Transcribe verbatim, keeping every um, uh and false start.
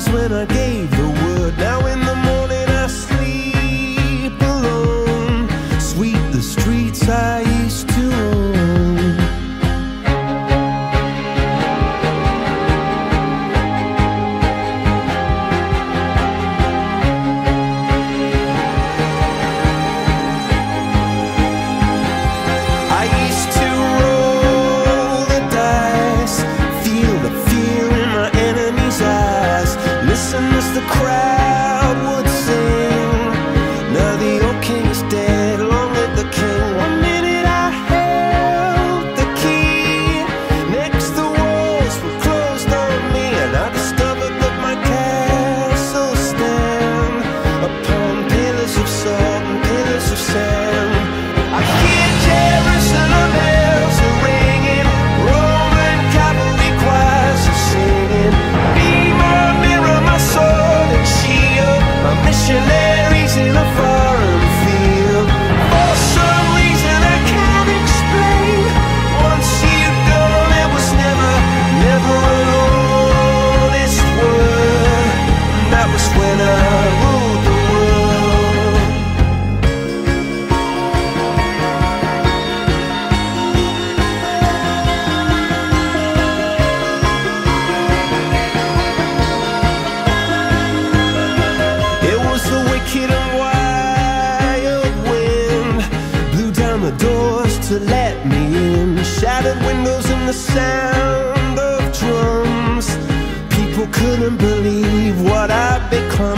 was when I gave the word. Now in the morning I sleep alone. Sweep the streets I used to own. I used to roll the dice, feel the fear in my enemy's eyes, listen as the crowd would sing. Now the old king is dead, long live the king. One minute I held the key, next the walls were closed on me, and I discovered that my castle stand upon pillars of salt and pillars of sand. I hear Jerusalem bells are ringing, Roman cavalry choirs are singing. Be my mirror, my sword and shield, my missionaries in a foreign field. For some reason I can't explain, once you've gone it was never, never an honest word. And that was when I ruled the world. It was the wicked and wild wind, blew down the doors to let me in, shattered windows and the sound of drums. People couldn't believe what I'd become.